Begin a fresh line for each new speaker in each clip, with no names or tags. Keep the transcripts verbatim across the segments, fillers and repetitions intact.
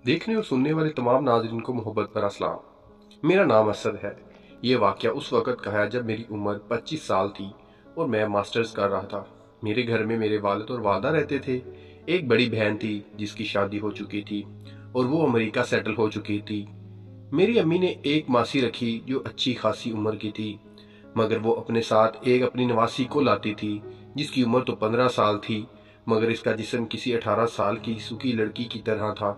देखने और सुनने वाले तमाम नाज़रीन को मोहब्बत भरा सलाम। मेरा नाम असद है। ये वाक़या उस वक़्त का है जब मेरी उम्र पच्चीस साल थी और मैं मास्टर्स कर रहा था। मेरे घर में मेरे वालिद और वालदा रहते थे। एक बड़ी बहन थी जिसकी शादी हो चुकी थी और वो अमेरिका सेटल हो चुकी थी। मेरी अम्मी ने एक मासी रखी जो अच्छी खासी उम्र की थी, मगर वो अपने साथ एक अपनी नवासी को लाती थी जिसकी उम्र तो पंद्रह साल थी, मगर इसका जिस्म किसी अठारह साल की सुखी लड़की की तरह था।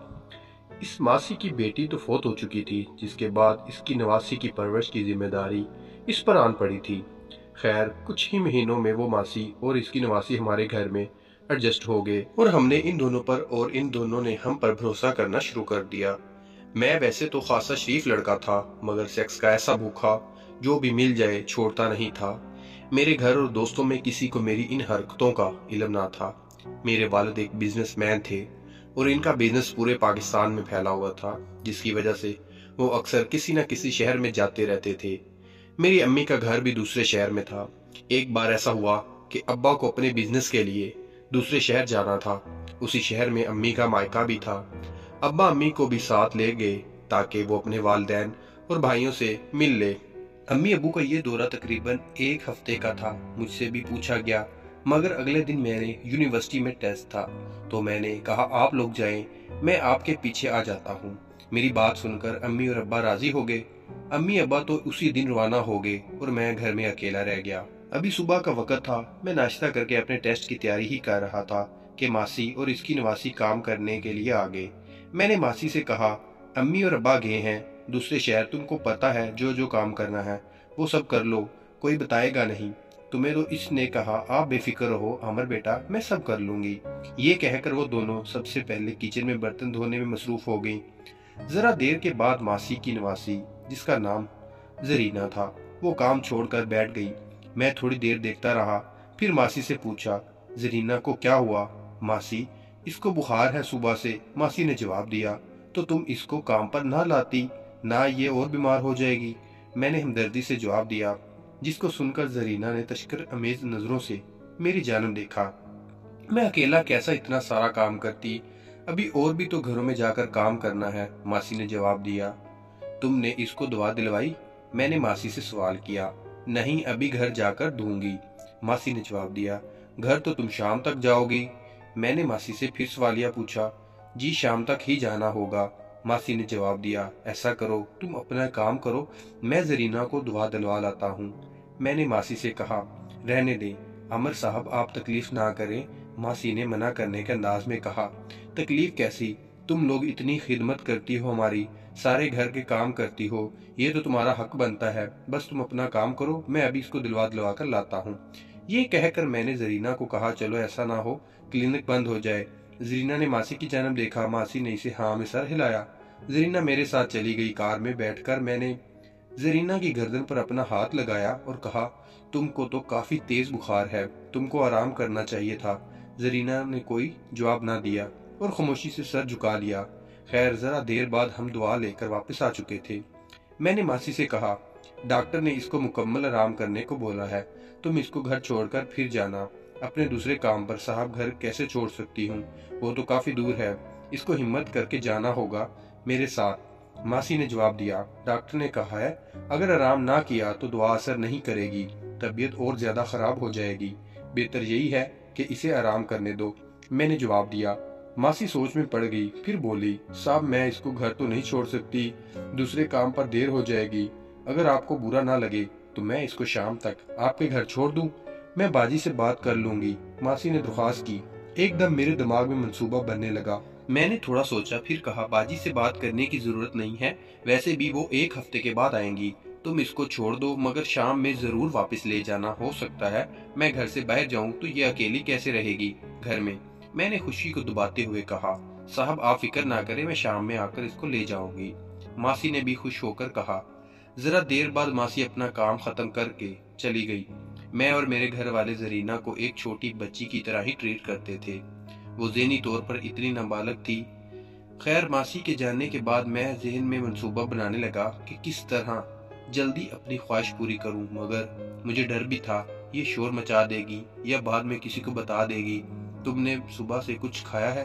इस मासी की बेटी तो फौत हो चुकी थी, जिसके बाद इसकी नवासी की परवरिश की जिम्मेदारी इस पर आन पड़ी थी। खैर, कुछ ही महीनों में वो मासी और इसकी नवासी हमारे घर में एडजस्ट हो गए और हमने इन दोनों पर और इन दोनों ने हम पर भरोसा करना शुरू कर दिया। मैं वैसे तो खासा शरीफ लड़का था, मगर सेक्स का ऐसा भूखा जो भी मिल जाए छोड़ता नहीं था। मेरे घर और दोस्तों में किसी को मेरी इन हरकतों का इल्म ना था। मेरे वालिद एक बिजनेसमैन थे और इनका बिजनेस पूरे पाकिस्तान में फैला हुआ था, जिसकी वजह से वो अक्सर किसी न किसी शहर में जाते रहते थे। मेरी अम्मी का घर भी दूसरे शहर में था। एक बार ऐसा हुआ कि अब्बा को अपने बिजनेस के लिए दूसरे शहर जाना था। उसी शहर में अम्मी का मायका भी था। अब्बा अम्मी को भी साथ ले गए ताकि वो अपने वालिदैन और भाइयों से मिल ले। अम्मी अबू का ये दौरा तकरीबन एक हफ्ते का था। मुझसे भी पूछा गया, मगर अगले दिन मेरे यूनिवर्सिटी में टेस्ट था, तो मैंने कहा आप लोग जाएं, मैं आपके पीछे आ जाता हूँ। मेरी बात सुनकर अम्मी और अब्बा राजी हो गए। अम्मी अब्बा तो उसी दिन रवाना हो गए और मैं घर में अकेला रह गया। अभी सुबह का वक्त था। मैं नाश्ता करके अपने टेस्ट की तैयारी ही कर रहा था कि मासी और इसकी नवासी काम करने के लिए आ गए। मैंने मासी से कहा, अम्मी और अब्बा गए हैं दूसरे शहर, तुमको पता है जो जो काम करना है वो सब कर लो, कोई बताएगा नहीं तुम्हें। तो इसने कहा, आप बेफिक्र रहो अमर बेटा, मैं सब कर लूंगी। ये कहकर वो दोनों सबसे पहले किचन में बर्तन धोने में मसरूफ हो गई। जरा देर के बाद मासी की नवासी, जिसका नाम जरीना था, वो काम छोड़कर बैठ गई। मैं थोड़ी देर देखता रहा, फिर मासी से पूछा, जरीना को क्या हुआ? मासी, इसको बुखार है सुबह से। मासी ने जवाब दिया, तो तुम इसको काम पर ना लाती, ना ये और बीमार हो जाएगी। मैंने हमदर्दी से जवाब दिया, जिसको सुनकर जरीना ने तशकर अमेज नजरों से मेरी जानब देखा। मैं अकेला कैसा इतना सारा काम करती, अभी और भी तो घरों में जाकर काम करना है। मासी ने जवाब दिया, तुमने इसको दवा दिलवाई? मैंने मासी से सवाल किया। नहीं, अभी घर जाकर दूंगी। मासी ने जवाब दिया, घर तो तुम शाम तक जाओगी? मैंने मासी से फिर सवालिया पूछा। जी, शाम तक ही जाना होगा। मासी ने जवाब दिया, ऐसा करो तुम अपना काम करो, मैं जरीना को दवा दिलवा लाता हूँ। मैंने मासी से कहा, रहने दे अमर साहब, आप तकलीफ ना करें। मासी ने मना करने के अंदाज में कहा, तकलीफ कैसी, तुम लोग इतनी खिदमत करती हो हमारी, सारे घर के काम करती हो, ये तो तुम्हारा हक बनता है। बस तुम अपना काम करो, मैं अभी इसको दिलवा दिलवा कर लाता हूँ। ये कहकर मैंने जरीना को कहा, चलो ऐसा ना हो क्लिनिक बंद हो जाए। जरीना ने मासी की जानब देखा। मासी ने इसे हाँ में सर हिलाया। जरीना मेरे साथ चली गई। कार में बैठकर मैंने जरीना की गर्दन पर अपना हाथ लगाया और कहा, तुमको तो काफी तेज बुखार है, तुमको आराम करना चाहिए था। जरीना ने कोई जवाब ना दिया और खामोशी से सर झुका लिया। खैर, जरा देर बाद हम दुआ लेकर वापस आ चुके थे। मैंने मासी से कहा, डॉक्टर ने इसको मुकम्मल आराम करने को बोला है, तुम इसको घर छोड़कर फिर जाना अपने दूसरे काम पर। साहब, घर कैसे छोड़ सकती हूँ, वो तो काफी दूर है, इसको हिम्मत करके जाना होगा मेरे साथ। मासी ने जवाब दिया, डॉक्टर ने कहा है अगर आराम ना किया तो दुआ असर नहीं करेगी, तबीयत और ज्यादा खराब हो जाएगी, बेहतर यही है कि इसे आराम करने दो। मैंने जवाब दिया। मासी सोच में पड़ गई, फिर बोली, साहब मैं इसको घर तो नहीं छोड़ सकती, दूसरे काम पर देर हो जाएगी। अगर आपको बुरा ना लगे तो मैं इसको शाम तक आपके घर छोड़ दूं, मैं बाजी से बात कर लूंगी। मासी ने दरख्वास्त की। एकदम मेरे दिमाग में मंसूबा बनने लगा। मैंने थोड़ा सोचा, फिर कहा, बाजी से बात करने की जरूरत नहीं है, वैसे भी वो एक हफ्ते के बाद आएंगी, तुम इसको छोड़ दो, मगर शाम में जरूर वापस ले जाना। हो सकता है मैं घर से बाहर जाऊं तो ये अकेली कैसे रहेगी घर में। मैंने खुशी को दबाते हुए कहा, साहब आप फिक्र ना करें, मैं शाम में आकर इसको ले जाऊंगी। मासी ने भी खुश होकर कहा। जरा देर बाद मासी अपना काम खत्म करके चली गई। मैं और मेरे घर वाले जरीना को एक छोटी बच्ची की तरह ही ट्रीट करते थे। वो ज़हनी तौर पर इतनी नाबालग थी। खैर, मासी के जाने के बाद मैं जहन में मंसूबा बनाने लगा कि किस तरह जल्दी अपनी ख्वाहिश पूरी करूं, मगर मुझे डर भी था ये शोर मचा देगी या बाद में किसी को बता देगी, तुमने सुबह से कुछ खाया है?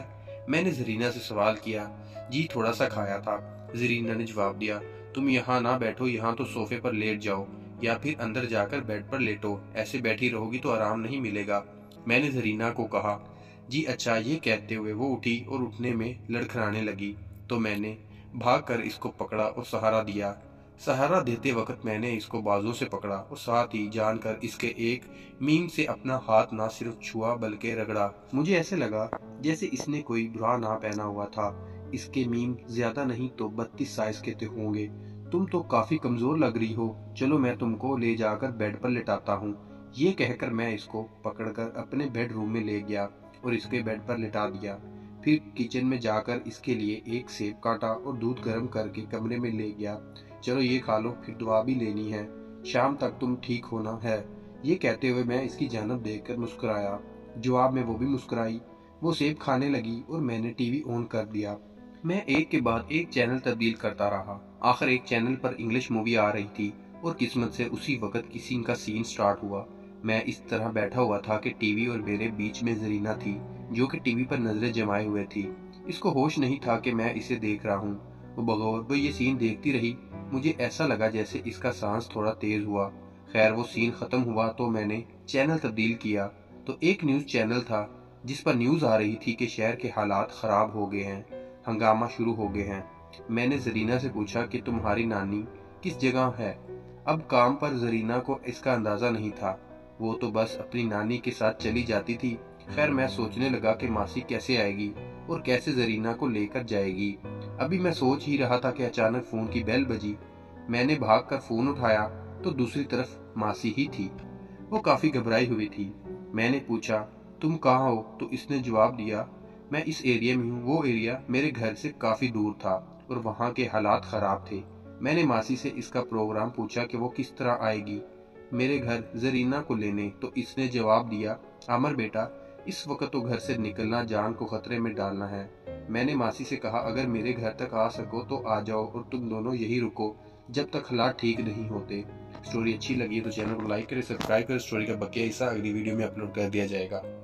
मैंने जरीना से सवाल किया। जी थोड़ा सा खाया था। जरीना ने जवाब दिया, तुम यहाँ ना बैठो, यहाँ तो सोफे पर लेट जाओ या फिर अंदर जाकर बेड पर लेटो, ऐसे बैठी रहोगी तो आराम नहीं मिलेगा। मैंने जरीना को कहा, जी अच्छा। ये कहते हुए वो उठी और उठने में लड़खड़ाने लगी, तो मैंने भागकर इसको पकड़ा और सहारा दिया। सहारा देते वक्त मैंने इसको बाजू से पकड़ा और साथ ही जानकर इसके एक मीम से अपना हाथ ना सिर्फ छुआ बल्कि रगड़ा। मुझे ऐसे लगा जैसे इसने कोई बुरा ना पहना हुआ था। इसके मीम ज्यादा नहीं तो बत्तीस साइज के तो होंगे। तुम तो काफी कमजोर लग रही हो, चलो मैं तुमको ले जाकर बेड पर लिटाता हूँ। ये कहकर मैं इसको पकड़कर अपने बेडरूम में ले गया और इसके बेड पर लिटा दिया। फिर किचन में जाकर इसके लिए एक सेब काटा और दूध गर्म करके कमरे में ले गया। चलो ये खा लो, फिर दुआ भी लेनी है, शाम तक तुम ठीक होना है। ये कहते हुए मैं इसकी जानब देखकर मुस्कुराया। जवाब में वो भी मुस्कुराई। वो सेब खाने लगी और मैंने टीवी ऑन कर दिया। मैं एक के बाद एक चैनल तब्दील करता रहा। आखिर एक चैनल पर इंग्लिश मूवी आ रही थी और किस्मत से उसी वक्त किसी का सीन स्टार्ट हुआ। मैं इस तरह बैठा हुआ था कि टीवी और मेरे बीच में जरीना थी, जो कि टीवी पर नजरें जमाए हुए थी। इसको होश नहीं था कि मैं इसे देख रहा हूँ। वो बगौर वो ये सीन देखती रही। मुझे ऐसा लगा जैसे इसका सांस थोड़ा तेज हुआ। खैर वो सीन खत्म हुआ तो मैंने चैनल तब्दील किया तो एक न्यूज चैनल था जिस पर न्यूज आ रही थी कि शहर के हालात खराब हो गए हैं, हंगामा शुरू हो गए हैं। मैंने जरीना से पूछा कि तुम्हारी नानी किस जगह है। अब काम पर जरीना को इसका अंदाजा नहीं था, वो तो बस अपनी नानी के साथ चली जाती थी। खैर मैं सोचने लगा कि मासी कैसे आएगी और कैसे जरीना को लेकर जाएगी। अभी मैं सोच ही रहा था कि अचानक फोन की बेल बजी। मैंने भागकर फोन उठाया तो दूसरी तरफ मासी ही थी। वो काफी घबराई हुई थी। मैंने पूछा, तुम कहाँ हो? तो इसने जवाब दिया, मैं इस एरिया में हूँ। वो एरिया मेरे घर से काफी दूर था और वहाँ के हालात खराब थे। मैंने मासी से इसका प्रोग्राम पूछा कि वो किस तरह आएगी मेरे घर जरीना को लेने, तो इसने जवाब दिया, अमर बेटा इस वक्त तो घर से निकलना जान को खतरे में डालना है। मैंने मासी से कहा, अगर मेरे घर तक आ सको तो आ जाओ और तुम दोनों यही रुको जब तक हालात ठीक नहीं होते। स्टोरी अच्छी लगी तो चैनल को लाइक करें, सब्सक्राइब करें। स्टोरी का बकिया हिस्सा अगली वीडियो में अपलोड कर दिया जाएगा।